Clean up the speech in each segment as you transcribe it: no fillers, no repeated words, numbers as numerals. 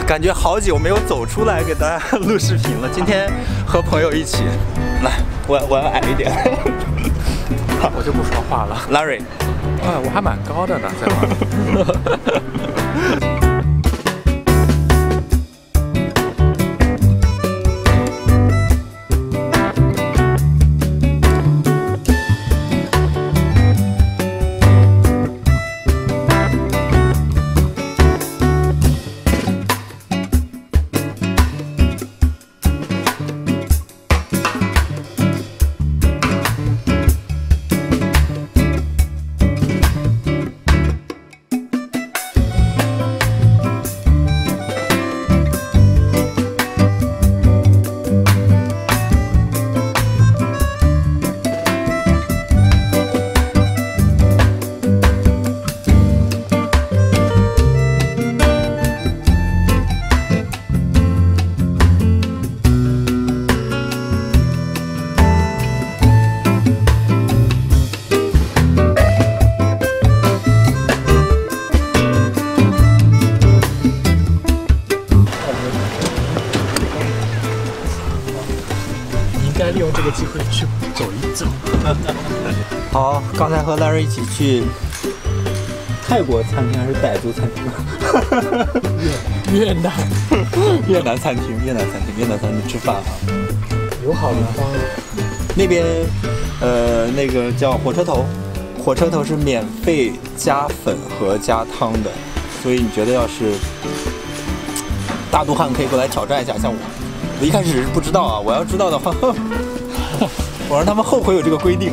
感觉好久没有走出来给大家录视频了。今天和朋友一起，来，我要矮一点， 我就不说话了。 Larry， 我还蛮高的呢，在哪？ 利用这个机会去走一走。 好，刚才和 Larry 一起去泰国餐厅还是傣族餐厅？ 越南餐厅，越南餐厅吃饭啊。 有好地方。 那边那个叫火车头，火车头是免费加粉和加汤的，所以你觉得要是大肚汉可以过来挑战一下，像我一开始是不知道啊，我要知道的话，我让他们后悔有这个规定。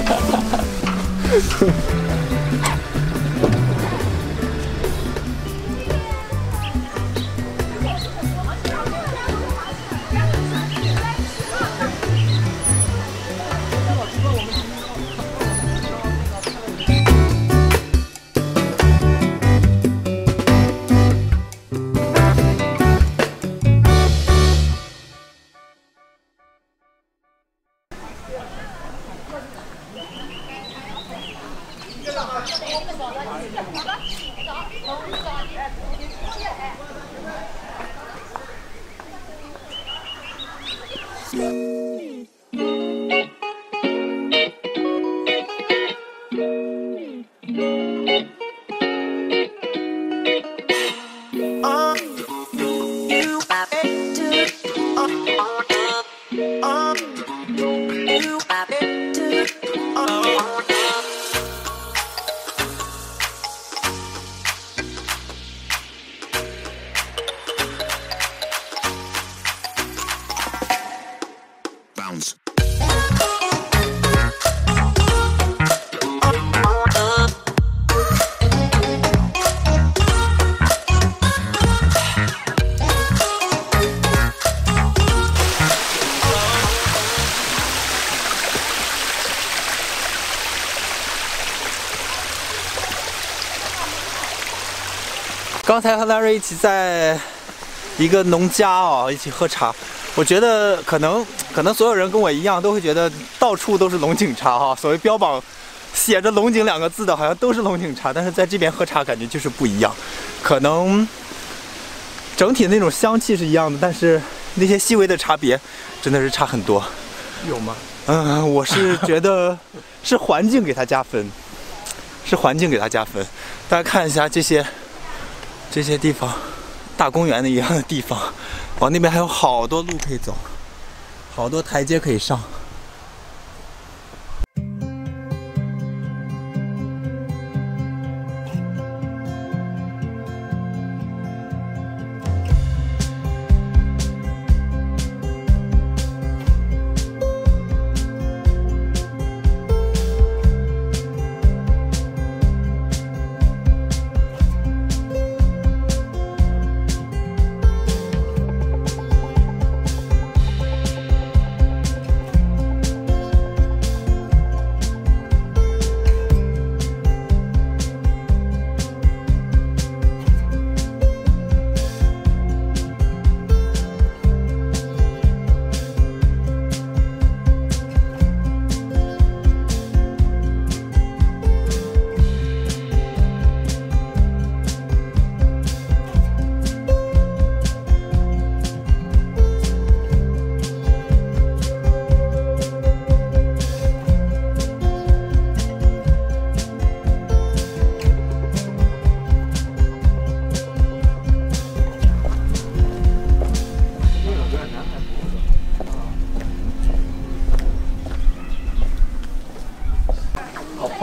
刚才和 Larry 一起在一个农家啊，一起喝茶。我觉得可能所有人跟我一样，都会觉得到处都是龙井茶哈。所谓标榜写着“龙井”两个字的，好像都是龙井茶，但是在这边喝茶感觉就是不一样。可能整体的那种香气是一样的，但是那些细微的差别真的是差很多。 有吗？ 我是觉得是环境给它加分，是环境给它加分。大家看一下这些地方，大公园的一样的地方，往那边还有好多路可以走，好多台阶可以上。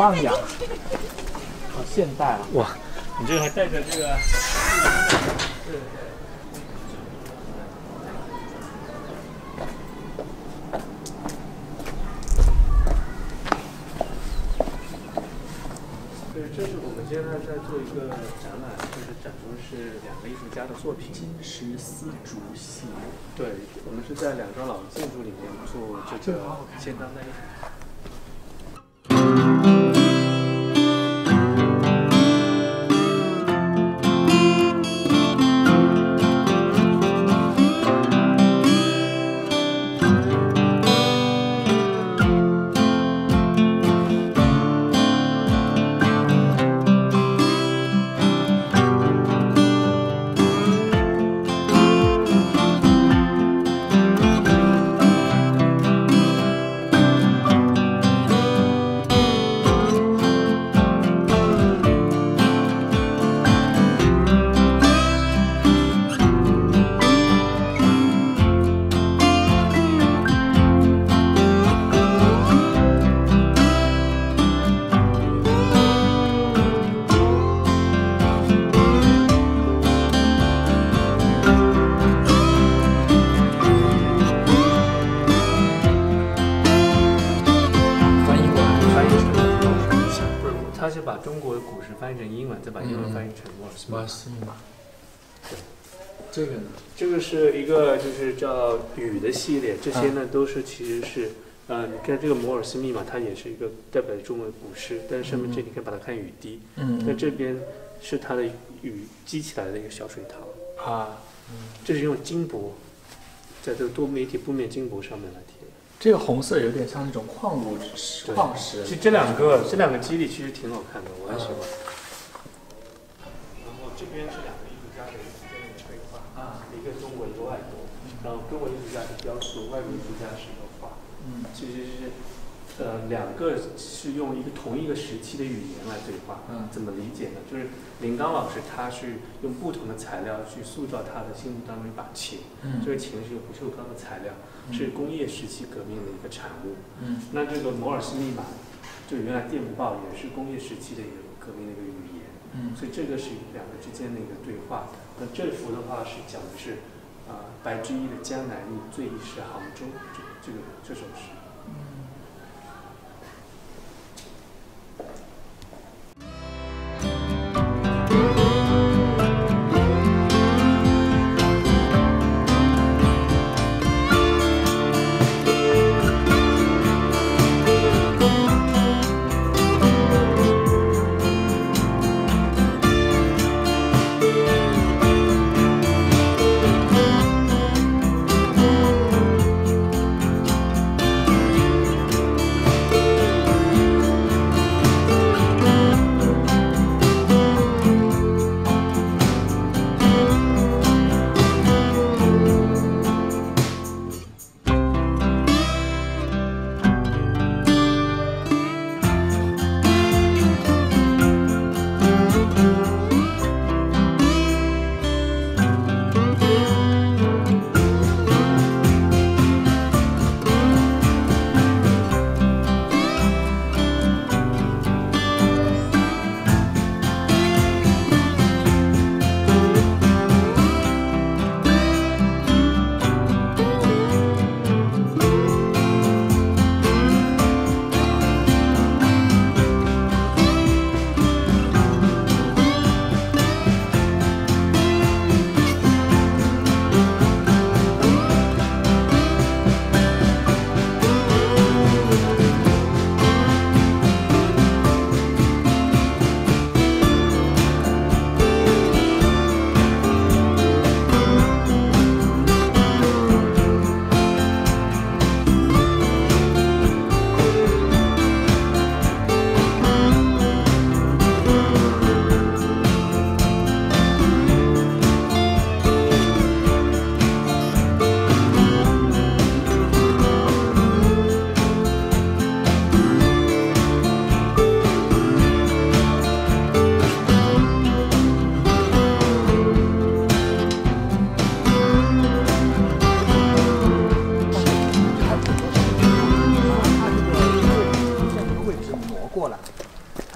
棒呀！好现代啊！ 哇，你这个还带着这个。对，这是我们接下来在做一个展览，就是展出是2个艺术家的作品。 金石丝竹系列。 对，我们是在2幢老建筑里面做这个现当代艺术。他是把中国古诗翻译成英文，再把英文翻译成摩尔斯密码。对， 这个呢？ 这个是一个就是叫雨的系列，这些呢都是其实是你看这个摩尔斯密码，它也是一个代表中文古诗，但是上面这你可以把它看雨滴，那这边是它的雨积起来的一个小水塘啊，这是用金箔，在这个多媒体布面金箔上面来贴。 这个红色有点像那种矿石。 其实这两个肌理其实挺好看的，我很喜欢。然后这边是2个艺术家的之间的对话一个中国一个外国，然后中国艺术家是雕塑，外国艺术家是一个画。其实是2个是用同一个时期的语言来对话。怎么理解呢？就是林刚老师他是用不同的材料去塑造他的心目当中一把琴。这个琴是用不锈钢的材料，是工业时期革命的一个产物。那这个摩尔斯密码，就原来电报也是工业时期的一个革命的一个语言。所以这个是2个之间的一个对话。那这幅的话是讲的是白居易的《江南忆》最忆是杭州这首诗。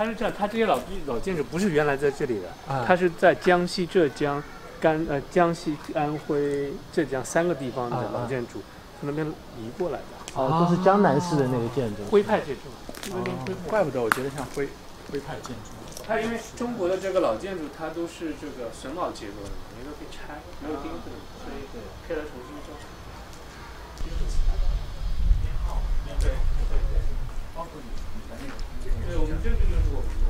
是这样，它这些老建筑不是原来在这里的， 啊它是在江西、浙江、江西、安徽、浙江3个地方的老建筑，从那边移过来的。 哦，都是江南式的那个建筑。 徽派建筑， 怪不得我觉得像徽派建筑。 它因为中国的这个老建筑，它都是这个榫卯结构的，没有被拆，没有钉子的，所以可以来重新装。对，包括你的那个，对，我们这个就是我们的。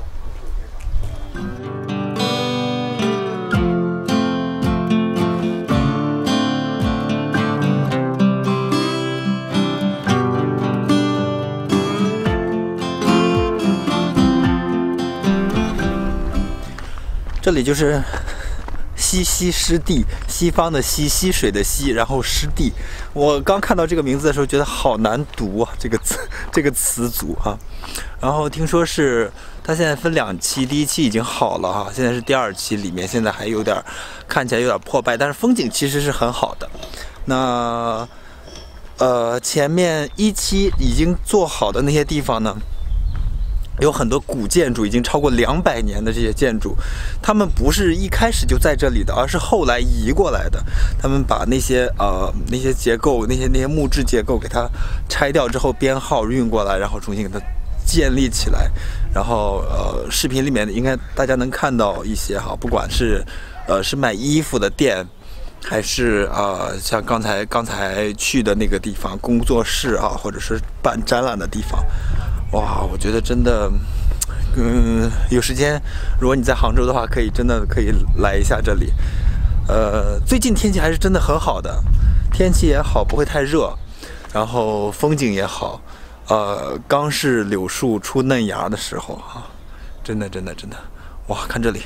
这里就是西溪湿地，西方的西，溪水的溪，然后湿地。我刚看到这个名字的时候，觉得好难读啊，这个词组哈。然后听说是它现在分2期，第1期已经好了哈，现在是第2期，里面现在还有点看起来有点破败，但是风景其实是很好的。那前面1期已经做好的那些地方呢？有很多古建筑，已经超过200年的这些建筑，他们不是一开始就在这里的，而是后来移过来的。他们把那些结构、那些木质结构给它拆掉之后，编号运过来，然后重新给它建立起来。然后视频里面应该大家能看到一些哈，不管是是卖衣服的店，还是像刚才去的那个地方工作室啊，或者是办展览的地方。哇，我觉得真的，有时间，如果你在杭州的话，真的可以来一下这里。最近天气还是真的很好的，天气也好，不会太热，然后风景也好。刚是柳树出嫩芽的时候哈，真的，哇，看这里。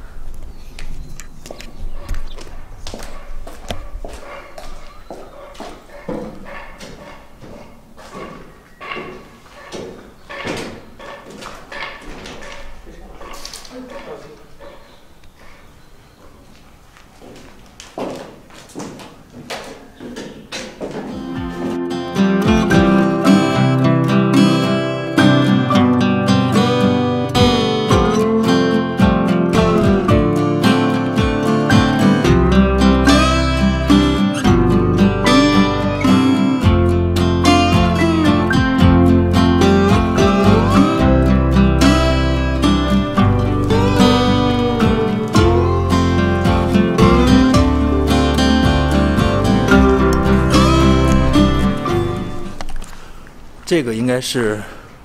这个应该是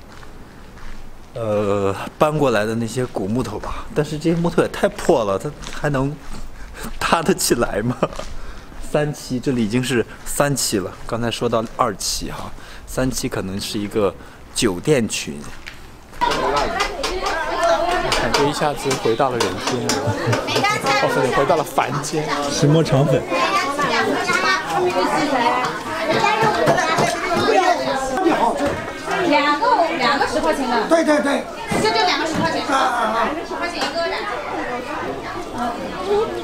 搬过来的那些古木头吧，但是这些木头也太破了，它还能搭得起来吗？3期，这里已经是3期了，刚才说到2期哈，3期可能是一个酒店群。 感觉一下子回到了人间，回到了凡间。 石磨肠粉。 两个10块钱的。对，就2个10块钱，10块钱一个的。